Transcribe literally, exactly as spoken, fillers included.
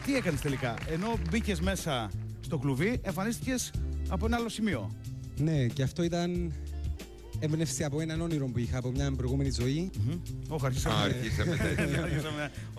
Τι έκανες τελικά? Ενώ μπήκες μέσα στο κλουβί, εμφανίστηκες από ένα άλλο σημείο. Ναι, και αυτό ήταν έμπνευση από έναν όνειρο που είχα από μια προηγούμενη ζωή. Όχι, αρχίσαμε. Αρχίσαμε τέτοια.